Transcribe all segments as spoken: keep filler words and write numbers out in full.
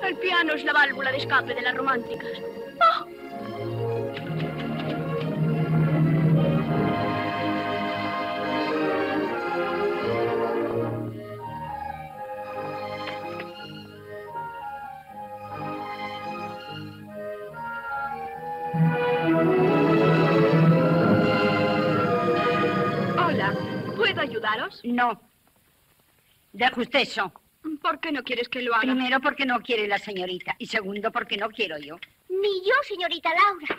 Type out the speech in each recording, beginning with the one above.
El piano es la válvula de escape de las románticas. ¡Oh! Hola, ¿puedo ayudaros? No. Deje usted eso. ¿Por qué no quieres que lo haga? Primero, porque no quiere la señorita. Y segundo, porque no quiero yo. Ni yo, señorita Laura.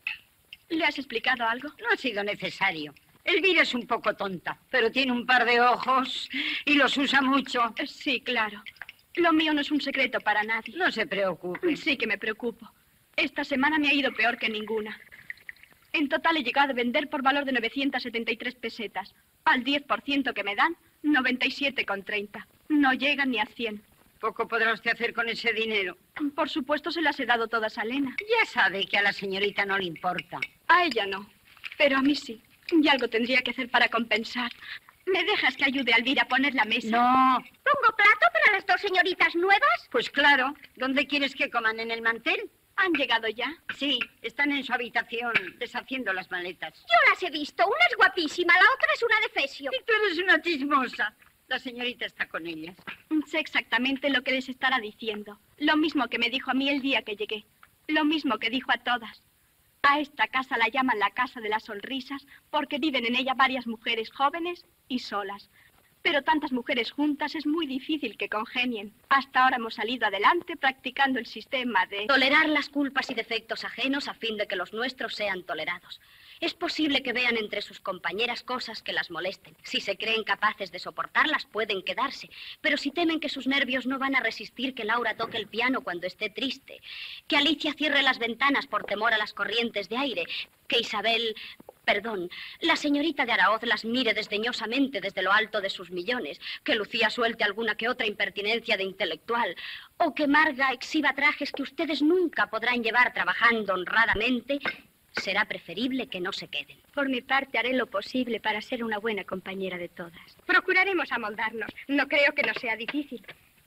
¿Le has explicado algo? No ha sido necesario. Elvira es un poco tonta, pero tiene un par de ojos y los usa mucho. Sí, claro. Lo mío no es un secreto para nadie. No se preocupe. Sí que me preocupo. Esta semana me ha ido peor que ninguna. En total he llegado a vender por valor de novecientas setenta y tres pesetas. Al diez por ciento que me dan, noventa y siete con treinta. No llegan ni a cien. Poco podrá usted hacer con ese dinero. Por supuesto se las he dado todas a Lena. Ya sabe que a la señorita no le importa. A ella no, pero a mí sí. Y algo tendría que hacer para compensar. ¿Me dejas que ayude a Elvira a poner la mesa? No. ¿Pongo plato para las dos señoritas nuevas? Pues claro. ¿Dónde quieres que coman? ¿En el mantel? ¿Han llegado ya? Sí, están en su habitación deshaciendo las maletas. Yo las he visto. Una es guapísima, la otra es una defesio. Y tú eres una chismosa. La señorita está con ellas. Sé exactamente lo que les estará diciendo. Lo mismo que me dijo a mí el día que llegué. Lo mismo que dijo a todas. A esta casa la llaman la casa de las sonrisas porque viven en ella varias mujeres jóvenes y solas. Pero tantas mujeres juntas es muy difícil que congenien. Hasta ahora hemos salido adelante practicando el sistema de... Tolerar las culpas y defectos ajenos a fin de que los nuestros sean tolerados. Es posible que vean entre sus compañeras cosas que las molesten. Si se creen capaces de soportarlas, pueden quedarse. Pero si temen que sus nervios no van a resistir que Laura toque el piano cuando esté triste, que Alicia cierre las ventanas por temor a las corrientes de aire, que Isabel... Perdón, la señorita de Araoz las mire desdeñosamente desde lo alto de sus millones, que Lucía suelte alguna que otra impertinencia de intelectual, o que Marga exhiba trajes que ustedes nunca podrán llevar trabajando honradamente, será preferible que no se queden. Por mi parte haré lo posible para ser una buena compañera de todas. Procuraremos amoldarnos. No creo que nos sea difícil.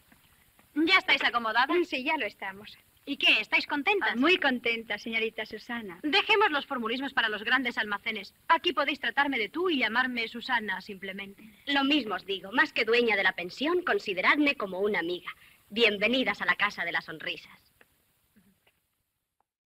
¿Ya estáis acomodadas? Sí, ya lo estamos. ¿Y qué? ¿Estáis contentas? Ah, muy contenta, señorita Susana. Dejemos los formulismos para los grandes almacenes. Aquí podéis tratarme de tú y llamarme Susana, simplemente. Lo mismo os digo. Más que dueña de la pensión, consideradme como una amiga. Bienvenidas a la Casa de las Sonrisas.